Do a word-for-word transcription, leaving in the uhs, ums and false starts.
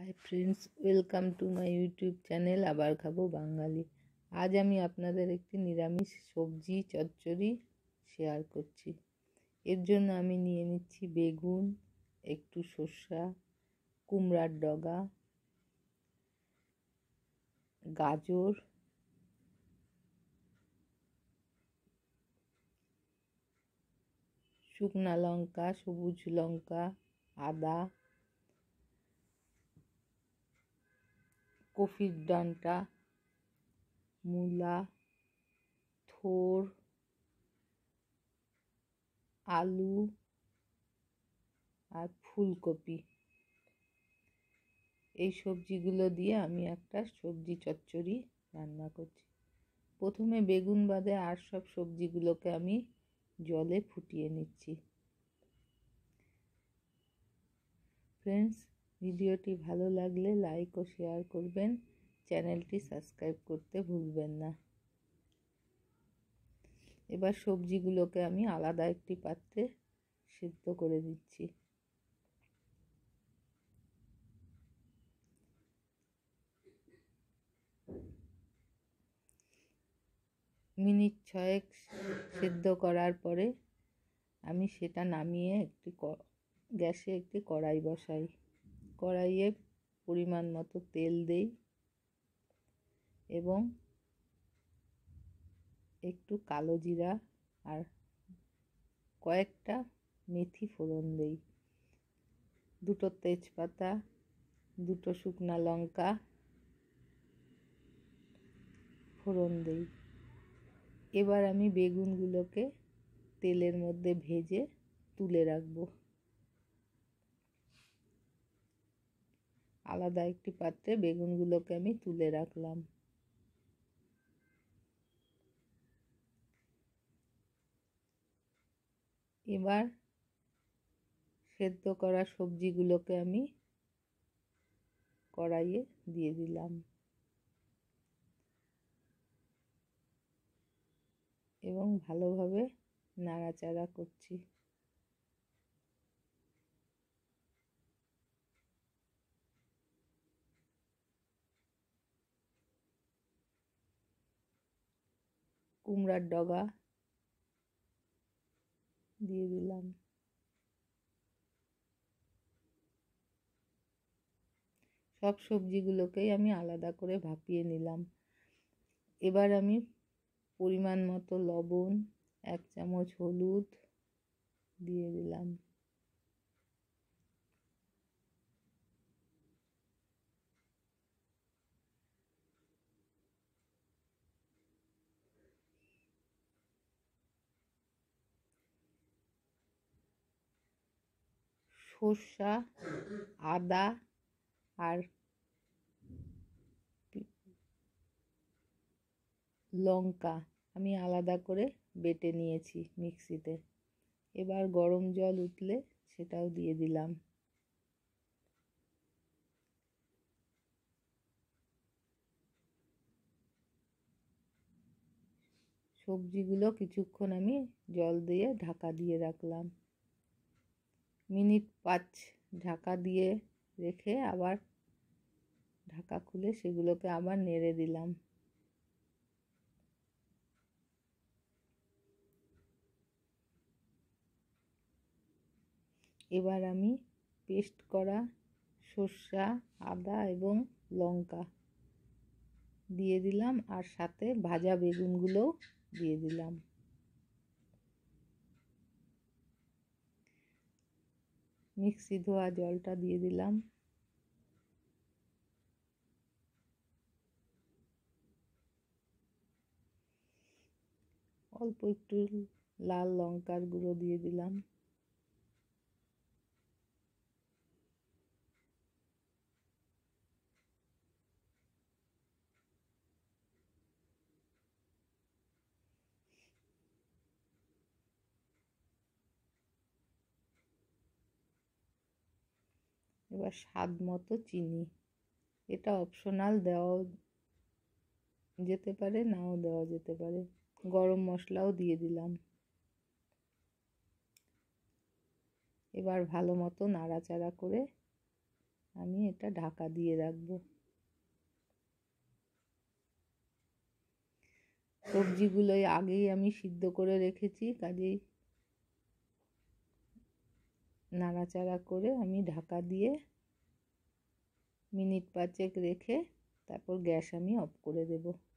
High friends, welcome to my YouTube channel আবার খাবো বাঙালি। আজ আমি আপনাদের একটি নিরামিষ সবজি চচ্চড়ি শেয়ার করছি। এর জন্য আমি নিয়ে নিচ্ছি বেগুন, একটু শসা, কুমড়ার ডগা, গাজর, শুকনা লঙ্কা, সবুজ লঙ্কা, আদা, কফির ডাঁটা, মূলা, থোড়, আলু আর ফুলকপি। এই সবজিগুলো দিয়ে আমি একটা সবজি চচ্চড়ি রান্না করছি। প্রথমে বেগুন বাদে আর সব সবজিগুলোকে আমি জলে ফুটিয়ে নিচ্ছি। ফ্রেন্ডস, ভিডিওটি ভালো লাগলে লাইক ও শেয়ার করবেন, চ্যানেলটি সাবস্ক্রাইব করতে ভুলবেন না। এবার সবজিগুলোকে আমি আলাদা একটি পাত্রে সিদ্ধ করে দিচ্ছি। মিনিট ছয়েক সিদ্ধ করার পরে আমি সেটা নামিয়ে একটি গ্যাসে একটি কড়াই বসাই। কড়াইয়ে পরিমাণ মতো তেল দেই এবং একটু কালো জিরা আর কয়েকটা মেথি ফোড়ন দেই, দুটো তেজপাতা, দুটো শুকনা লঙ্কা ফোড়ন দেই। এবার আমি বেগুনগুলোকে তেলের মধ্যে ভেজে তুলে রাখবো। আলাদা একটি পাত্রে বেগুনগুলোকে আমি তুলে রাখলাম। এবার সেদ্ধ করা সবজিগুলোকে আমি কড়াইয়ে দিয়ে দিলাম এবং ভালোভাবে নাড়াচাড়া করছি। কুমড়ার ডগা দিয়ে দিলাম। সব সবজিগুলোকেই আমি আলাদা করে ভাপিয়ে নিলাম। এবার আমি পরিমাণ মতো লবণ, এক চামচ হলুদ দিয়ে দিলাম। সর্ষা, আদা আর লঙ্কা আমি আলাদা করে বেটে নিয়েছি মিক্সিতে। এবার গরম জল উঠলে সেটাও দিয়ে দিলাম। সবজিগুলো কিছুক্ষণ আমি জল দিয়ে ঢাকা দিয়ে রাখলাম। মিনিট পাঁচ ঢাকা দিয়ে রেখে আবার ঢাকা খুলে সেগুলোকে আবার নেড়ে দিলাম। এবার আমি পেস্ট করা সর্ষা, আদা এবং লঙ্কা দিয়ে দিলাম আর সাথে ভাজা বেগুনগুলোও দিয়ে দিলাম। মিক্সি ধোয়া জলটা দিয়ে দিলাম। অল্প একটু লাল লঙ্কার গুঁড়ো দিয়ে দিলাম। এবার স্বাদ মতো চিনি, এটা অপশনাল, দেওয়াও যেতে পারে নাও দেওয়া যেতে পারে। গরম মশলাও দিয়ে দিলাম। এবার ভালো মতো নাড়াচাড়া করে আমি এটা ঢাকা দিয়ে রাখবো। সবজিগুলো আগেই আমি সিদ্ধ করে রেখেছি, কাজেই নাড়াচাড়া করে আমি ঢাকা দিয়ে মিনিট পাঁচেক রেখে তারপর গ্যাস আমি অফ করে দেব।